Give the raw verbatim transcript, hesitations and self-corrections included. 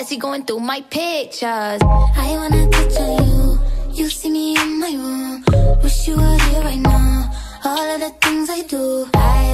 That's he going through my pictures. I wanna touch on you. You see me in my room. Wish you were here right now. All of the things I do, I